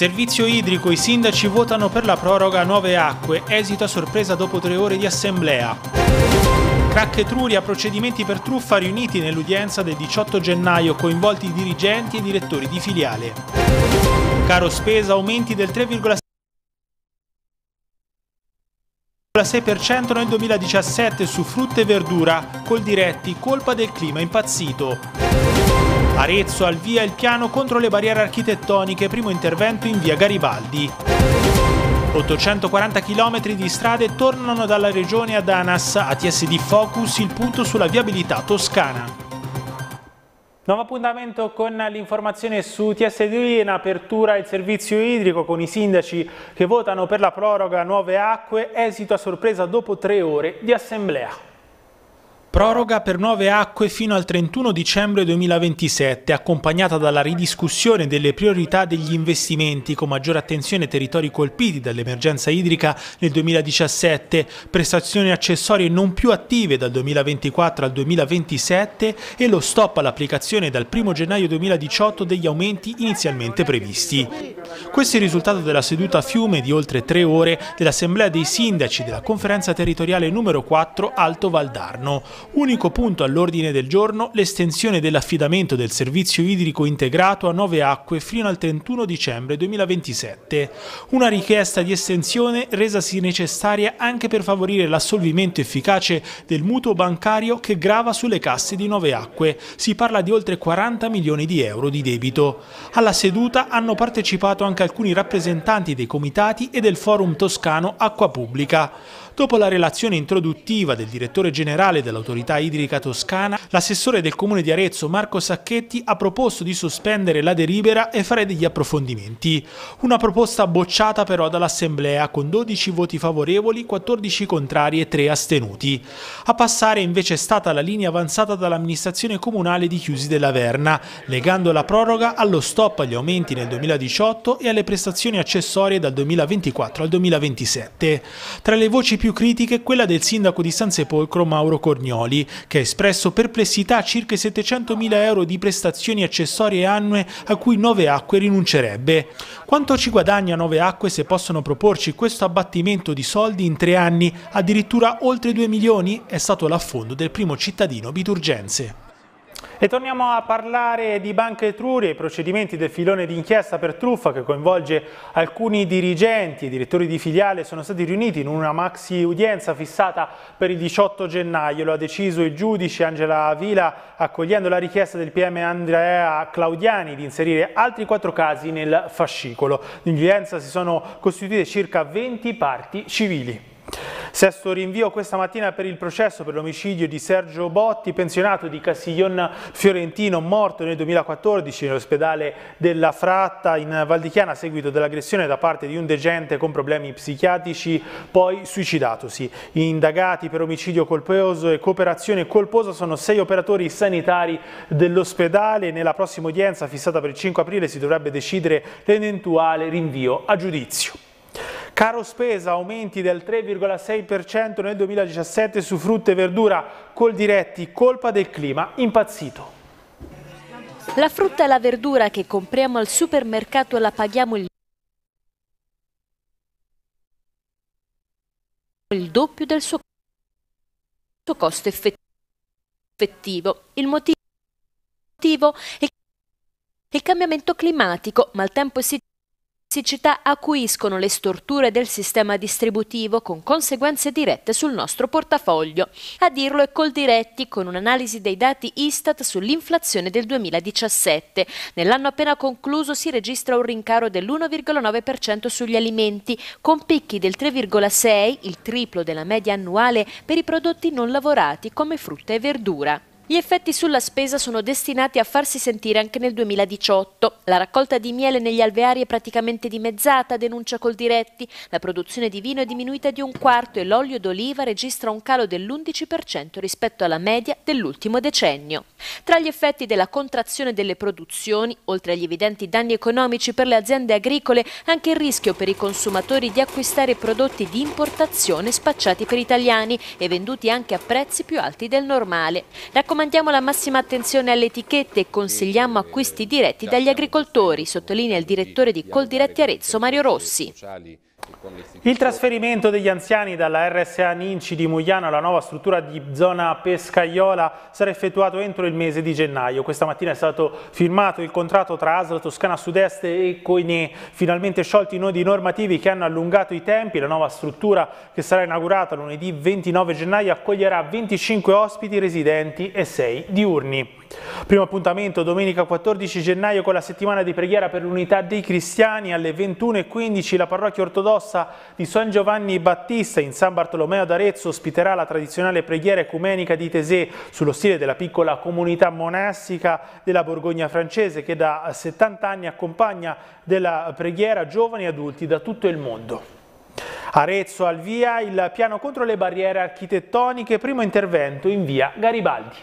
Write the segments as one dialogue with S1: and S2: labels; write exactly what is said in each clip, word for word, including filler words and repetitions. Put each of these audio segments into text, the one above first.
S1: Servizio idrico, i sindaci votano per la proroga Nuove Acque, esito a sorpresa dopo tre ore di assemblea. Crac Etruria, procedimenti per truffa riuniti nell'udienza del diciotto gennaio, coinvolti dirigenti e direttori di filiale. Caro spesa, aumenti del tre virgola sei per cento nel duemiladiciassette su frutta e verdura, Coldiretti, colpa del clima impazzito. Arezzo, al via il piano contro le barriere architettoniche, primo intervento in via Garibaldi. ottocentoquaranta chilometri di strade tornano dalla regione ad ANAS, A T S D Focus, il punto sulla viabilità toscana. Nuovo appuntamento con l'informazione su T S D, in apertura il servizio idrico con i sindaci che votano per la proroga Nuove Acque, esito a sorpresa dopo tre ore di assemblea. Proroga per Nuove Acque fino al trentuno dicembre duemilaventisette, accompagnata dalla ridiscussione delle priorità degli investimenti con maggiore attenzione ai territori colpiti dall'emergenza idrica nel duemiladiciassette, prestazioni accessorie non più attive dal duemilaventiquattro al duemilaventisette e lo stop all'applicazione dal primo gennaio duemiladiciotto degli aumenti inizialmente previsti. Questo è il risultato della seduta a fiume di oltre tre ore dell'Assemblea dei Sindaci della Conferenza Territoriale numero quattro Alto Valdarno. Unico punto all'ordine del giorno, l'estensione dell'affidamento del servizio idrico integrato a Nuove Acque fino al trentuno dicembre duemilaventisette. Una richiesta di estensione resasi necessaria anche per favorire l'assolvimento efficace del mutuo bancario che grava sulle casse di Nuove Acque. Si parla di oltre quaranta milioni di euro di debito. Alla seduta hanno partecipato anche alcuni rappresentanti dei comitati e del Forum Toscano Acqua Pubblica. Dopo la relazione introduttiva del direttore generale dell'autorità idrica toscana, l'assessore del comune di Arezzo Marco Sacchetti ha proposto di sospendere la delibera e fare degli approfondimenti. Una proposta bocciata però dall'assemblea con dodici voti favorevoli, quattordici contrari e tre astenuti. A passare invece è stata la linea avanzata dall'amministrazione comunale di Chiusi della Verna, legando la proroga allo stop agli aumenti nel duemiladiciotto e alle prestazioni accessorie dal duemilaventiquattro al duemilaventisette. Tra le voci più critiche quella del sindaco di San Sepolcro Mauro Cornioli, che ha espresso perplessità circa i settecentomila euro di prestazioni accessorie annue a cui Nuove Acque rinuncerebbe. Quanto ci guadagna Nuove Acque se possono proporci questo abbattimento di soldi in tre anni, addirittura oltre due milioni? È stato l'affondo del primo cittadino Biturgense. E torniamo a parlare di Banca Etruria, i procedimenti del filone d'inchiesta per truffa che coinvolge alcuni dirigenti e direttori di filiale sono stati riuniti in una maxi udienza fissata per il diciotto gennaio. Lo ha deciso il giudice Angela Avila, accogliendo la richiesta del P M Andrea Claudiani di inserire altri quattro casi nel fascicolo. In udienza si sono costituite circa venti parti civili. Sesto rinvio questa mattina per il processo per l'omicidio di Sergio Botti, pensionato di Castiglion Fiorentino, morto nel duemilaquattordici nell'ospedale della Fratta in Val di Chiana a seguito dell'aggressione da parte di un degente con problemi psichiatrici, poi suicidatosi. Indagati per omicidio colposo e cooperazione colposa sono sei operatori sanitari dell'ospedale. Nella prossima udienza, fissata per il cinque aprile, si dovrebbe decidere l'eventuale rinvio a giudizio. Caro spesa, aumenti del tre virgola sei per cento nel duemiladiciassette su frutta e verdura, Coldiretti, colpa del clima impazzito.
S2: La frutta e la verdura che compriamo al supermercato la paghiamo il, il doppio del suo costo effettivo. Il motivo è il cambiamento climatico, maltempo e siccità acuiscono le storture del sistema distributivo con conseguenze dirette sul nostro portafoglio. A dirlo è Coldiretti con un'analisi dei dati Istat sull'inflazione del duemiladiciassette. Nell'anno appena concluso si registra un rincaro dell'uno virgola nove per cento sugli alimenti, con picchi del tre virgola sei per cento, il triplo della media annuale per i prodotti non lavorati come frutta e verdura. Gli effetti sulla spesa sono destinati a farsi sentire anche nel duemiladiciotto. La raccolta di miele negli alveari è praticamente dimezzata, denuncia Coldiretti. La produzione di vino è diminuita di un quarto e l'olio d'oliva registra un calo dell'undici per cento rispetto alla media dell'ultimo decennio. Tra gli effetti della contrazione delle produzioni, oltre agli evidenti danni economici per le aziende agricole, anche il rischio per i consumatori di acquistare prodotti di importazione spacciati per italiani e venduti anche a prezzi più alti del normale. Raccomandazioni Raccomandiamo la massima attenzione alle etichette e consigliamo acquisti diretti dagli agricoltori, sottolinea il direttore di Coldiretti Arezzo Mario Rossi.
S1: Il trasferimento degli anziani dalla R S A Ninci di Mugliano alla nuova struttura di zona Pescaiola sarà effettuato entro il mese di gennaio. Questa mattina è stato firmato il contratto tra A S L Toscana Sud-Est e Coine, finalmente sciolti i nodi normativi che hanno allungato i tempi. La nuova struttura, che sarà inaugurata lunedì ventinove gennaio, accoglierà venticinque ospiti residenti e sei diurni. Primo appuntamento domenica quattordici gennaio con la settimana di preghiera per l'unità dei cristiani. Alle ventuno e quindici la parrocchia ortodossa di San Giovanni Battista in San Bartolomeo d'Arezzo ospiterà la tradizionale preghiera ecumenica di Tesè sullo stile della piccola comunità monastica della Borgogna francese, che da settanta anni accompagna della preghiera giovani e adulti da tutto il mondo. Arezzo al via il piano contro le barriere architettoniche, primo intervento in via Garibaldi.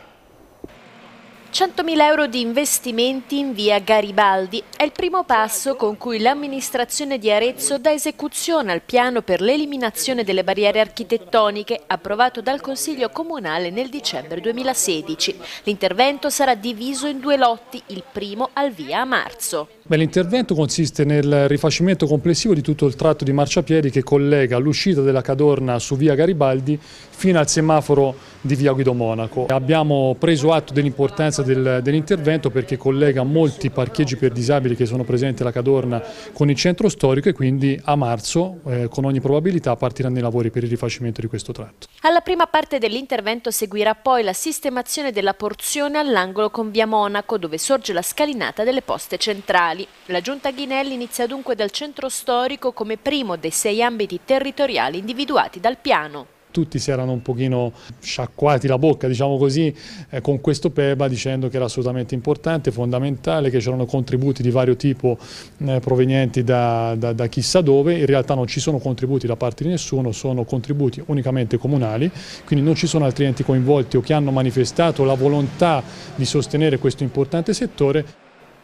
S2: centomila euro di investimenti in via Garibaldi è il primo passo con cui l'amministrazione di Arezzo dà esecuzione al piano per l'eliminazione delle barriere architettoniche approvato dal Consiglio Comunale nel dicembre duemilasedici. L'intervento sarà diviso in due lotti, il primo al via a marzo.
S3: L'intervento consiste nel rifacimento complessivo di tutto il tratto di marciapiedi che collega l'uscita della Cadorna su via Garibaldi fino al semaforo di via Guido Monaco. Abbiamo preso atto dell'importanza del, dell'intervento perché collega molti parcheggi per disabili che sono presenti alla Cadorna con il centro storico e quindi a marzo eh, con ogni probabilità partiranno i lavori per il rifacimento di questo tratto.
S2: Alla prima parte dell'intervento seguirà poi la sistemazione della porzione all'angolo con via Monaco, dove sorge la scalinata delle poste centrali. La Giunta Ghinelli inizia dunque dal centro storico come primo dei sei ambiti territoriali individuati dal piano.
S3: Tutti si erano un pochino sciacquati la bocca, diciamo così, eh, con questo P E B A, dicendo che era assolutamente importante, fondamentale, che c'erano contributi di vario tipo eh, provenienti da, da, da chissà dove. In realtà non ci sono contributi da parte di nessuno, sono contributi unicamente comunali, quindi non ci sono altri enti coinvolti o che hanno manifestato la volontà di sostenere questo importante settore.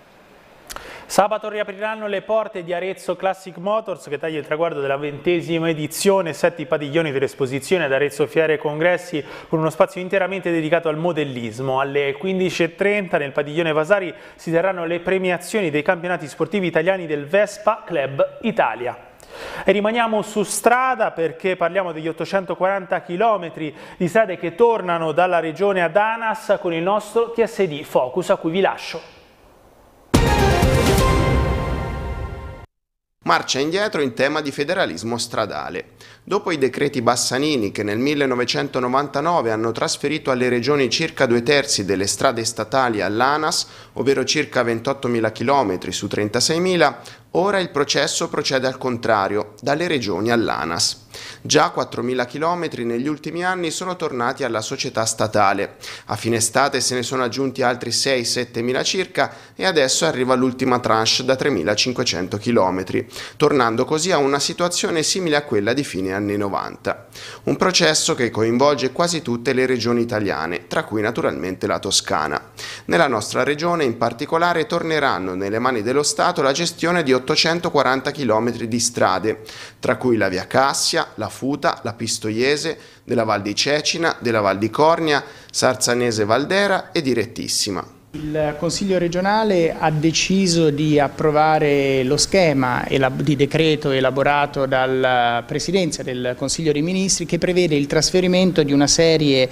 S1: Sabato riapriranno le porte di Arezzo Classic Motors, che taglia il traguardo della ventesima edizione, sette i padiglioni dell'esposizione ad Arezzo Fiere e Congressi con uno spazio interamente dedicato al modellismo. Alle quindici e trenta nel padiglione Vasari si terranno le premiazioni dei campionati sportivi italiani del Vespa Club Italia. E rimaniamo su strada perché parliamo degli ottocentoquaranta chilometri di strade che tornano dalla regione ad ANAS con il nostro T S D Focus, a cui vi lascio.
S4: Marcia indietro in tema di federalismo stradale. Dopo i decreti Bassanini, che nel millenovecentonovantanove hanno trasferito alle regioni circa due terzi delle strade statali all'ANAS, ovvero circa ventottomila chilometri su trentaseimila, ora il processo procede al contrario, dalle regioni all'ANAS. Già quattromila chilometri negli ultimi anni sono tornati alla società statale. A fine estate se ne sono aggiunti altri sei settemila circa e adesso arriva l'ultima tranche da tremilacinquecento chilometri, tornando così a una situazione simile a quella di fine anni novanta. Un processo che coinvolge quasi tutte le regioni italiane, tra cui naturalmente la Toscana. Nella nostra regione in particolare torneranno nelle mani dello Stato la gestione di ottocentoquaranta chilometri di strade, tra cui la via Cassia, la Futa, la Pistoiese, della Val di Cecina, della Val di Cornia, Sarzanese Valdera e Direttissima.
S5: Il Consiglio regionale ha deciso di approvare lo schema di decreto elaborato dalla Presidenza del Consiglio dei Ministri che prevede il trasferimento di una serie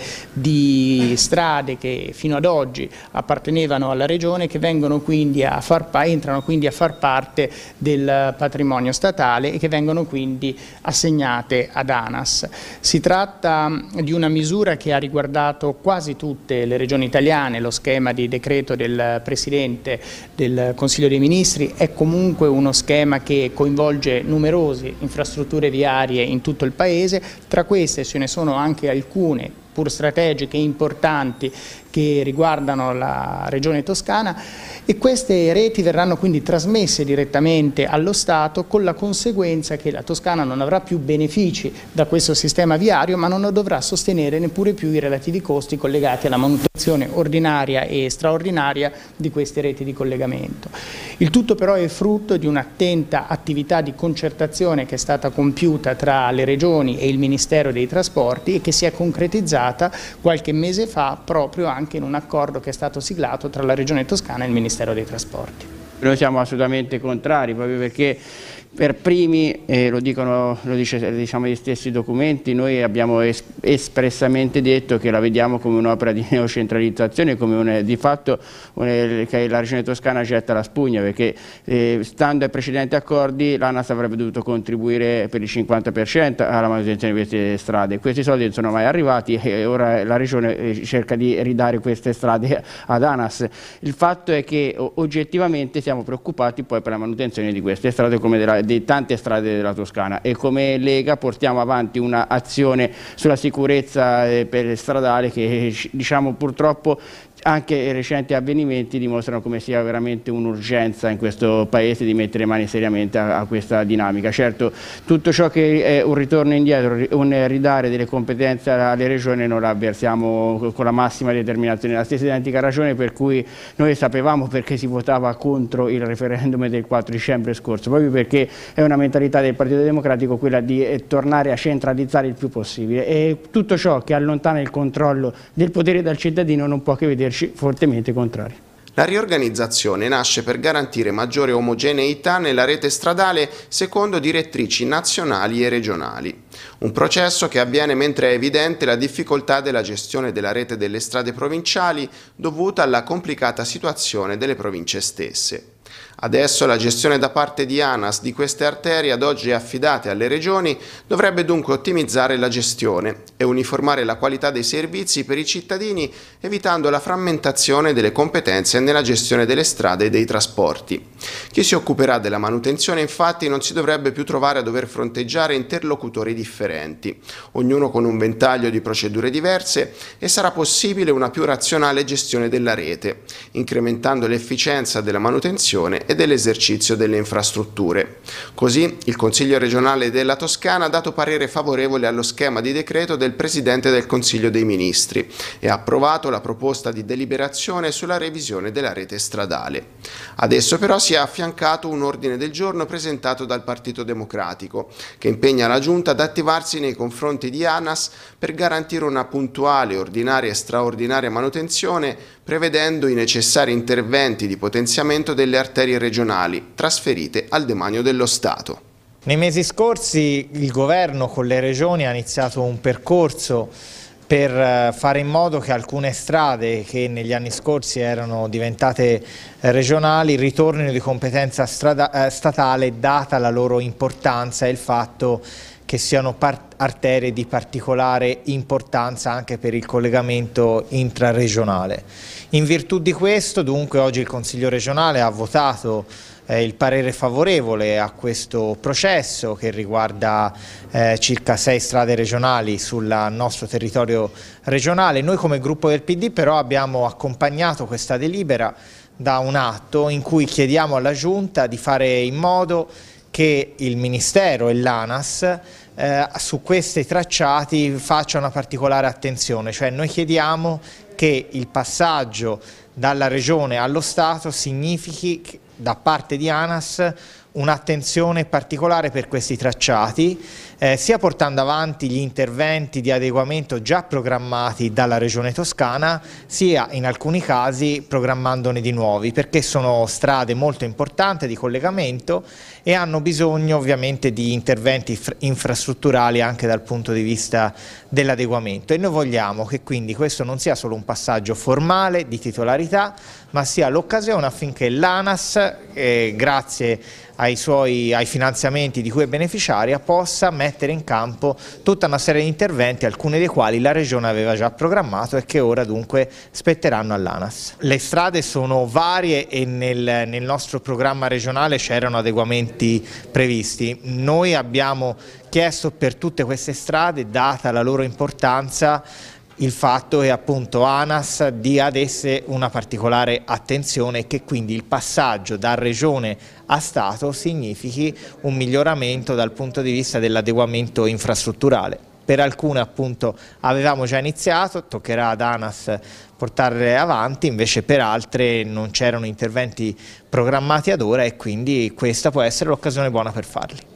S5: di strade che fino ad oggi appartenevano alla Regione, che vengono quindi a far, entrano quindi a far parte del patrimonio statale e che vengono quindi assegnate ad ANAS. Si tratta di una misura che ha riguardato quasi tutte le regioni italiane. Lo schema di decreto del Presidente del Consiglio dei Ministri è comunque uno schema che coinvolge numerose infrastrutture viarie in tutto il Paese. Tra queste ce ne sono anche alcune pur strategiche e importanti che riguardano la regione toscana, e queste reti verranno quindi trasmesse direttamente allo Stato, con la conseguenza che la Toscana non avrà più benefici da questo sistema viario, ma non dovrà sostenere neppure più i relativi costi collegati alla manutenzione ordinaria e straordinaria di queste reti di collegamento. Il tutto però è frutto di un'attenta attività di concertazione che è stata compiuta tra le regioni e il Ministero dei Trasporti e che si è concretizzata qualche mese fa proprio anche anche in un accordo che è stato siglato tra la Regione Toscana e il Ministero dei Trasporti.
S6: Noi siamo assolutamente contrari, proprio perché per primi, eh, lo dicono, lo dice, diciamo gli stessi documenti, noi abbiamo es espressamente detto che la vediamo come un'opera di neocentralizzazione, come un, di fatto un, che la Regione Toscana getta la spugna, perché eh, stando ai precedenti accordi l'ANAS avrebbe dovuto contribuire per il cinquanta per cento alla manutenzione di queste strade. Questi soldi non sono mai arrivati e ora la Regione cerca di ridare queste strade ad ANAS. Il fatto è che oggettivamente siamo preoccupati poi per la manutenzione di queste strade come della di tante strade della Toscana, e come Lega portiamo avanti un'azione sulla sicurezza eh, per stradale che, diciamo, purtroppo anche i recenti avvenimenti dimostrano come sia veramente un'urgenza in questo Paese di mettere mani seriamente a, a questa dinamica. Certo, tutto ciò che è un ritorno indietro, un ridare delle competenze alle regioni, noi la avversiamo con la massima determinazione. La stessa identica ragione per cui noi sapevamo perché si votava contro il referendum del quattro dicembre scorso, proprio perché è una mentalità del Partito Democratico quella di eh, tornare a centralizzare il più possibile, e tutto ciò che allontana il controllo del potere dal cittadino non può che vederci fortemente contrari.
S4: La riorganizzazione nasce per garantire maggiore omogeneità nella rete stradale secondo direttrici nazionali e regionali. Un processo che avviene mentre è evidente la difficoltà della gestione della rete delle strade provinciali dovuta alla complicata situazione delle province stesse. Adesso la gestione da parte di ANAS di queste arterie ad oggi affidate alle regioni dovrebbe dunque ottimizzare la gestione e uniformare la qualità dei servizi per i cittadini, evitando la frammentazione delle competenze nella gestione delle strade e dei trasporti. Chi si occuperà della manutenzione infatti non si dovrebbe più trovare a dover fronteggiare interlocutori differenti, ognuno con un ventaglio di procedure diverse, e sarà possibile una più razionale gestione della rete, incrementando l'efficienza della manutenzione e dell'esercizio delle infrastrutture. Così il Consiglio regionale della Toscana ha dato parere favorevole allo schema di decreto del Presidente del Consiglio dei Ministri e ha approvato la proposta di deliberazione sulla revisione della rete stradale. Adesso però si è affiancato un ordine del giorno presentato dal Partito Democratico che impegna la Giunta ad attivarsi nei confronti di ANAS per garantire una puntuale, ordinaria e straordinaria manutenzione, prevedendo i necessari interventi di potenziamento delle arterie regionali trasferite al demanio dello Stato.
S7: Nei mesi scorsi il governo con le regioni ha iniziato un percorso per fare in modo che alcune strade che negli anni scorsi erano diventate regionali ritornino di competenza strada, eh, statale, data la loro importanza e il fatto che siano arterie di particolare importanza anche per il collegamento intraregionale. In virtù di questo, dunque, oggi il Consiglio regionale ha votato eh, il parere favorevole a questo processo che riguarda eh, circa sei strade regionali sul nostro territorio regionale. Noi come gruppo del P D però abbiamo accompagnato questa delibera da un atto in cui chiediamo alla Giunta di fare in modo che il Ministero e l'ANAS eh, su questi tracciati facciano una particolare attenzione, cioè noi chiediamo che il passaggio dalla Regione allo Stato significhi da parte di ANAS un'attenzione particolare per questi tracciati, eh, sia portando avanti gli interventi di adeguamento già programmati dalla Regione Toscana, sia in alcuni casi programmandone di nuovi, perché sono strade molto importanti di collegamento e hanno bisogno ovviamente di interventi infrastrutturali anche dal punto di vista dell'adeguamento, e noi vogliamo che quindi questo non sia solo un passaggio formale di titolarità, ma sia l'occasione affinché l'ANAS, eh, grazie ai suoi ai finanziamenti di cui è beneficiaria, possa mettere in campo tutta una serie di interventi, alcuni dei quali la Regione aveva già programmato e che ora dunque spetteranno all'ANAS. Le strade sono varie e nel, nel nostro programma regionale c'erano adeguamenti previsti. Noi abbiamo chiesto per tutte queste strade, data la loro importanza, il fatto che appunto ANAS dia ad esse una particolare attenzione e che quindi il passaggio da Regione a Stato significhi un miglioramento dal punto di vista dell'adeguamento infrastrutturale. Per alcune appunto avevamo già iniziato, toccherà ad ANAS portarle avanti, invece per altre non c'erano interventi programmati ad ora e quindi questa può essere l'occasione buona per farli.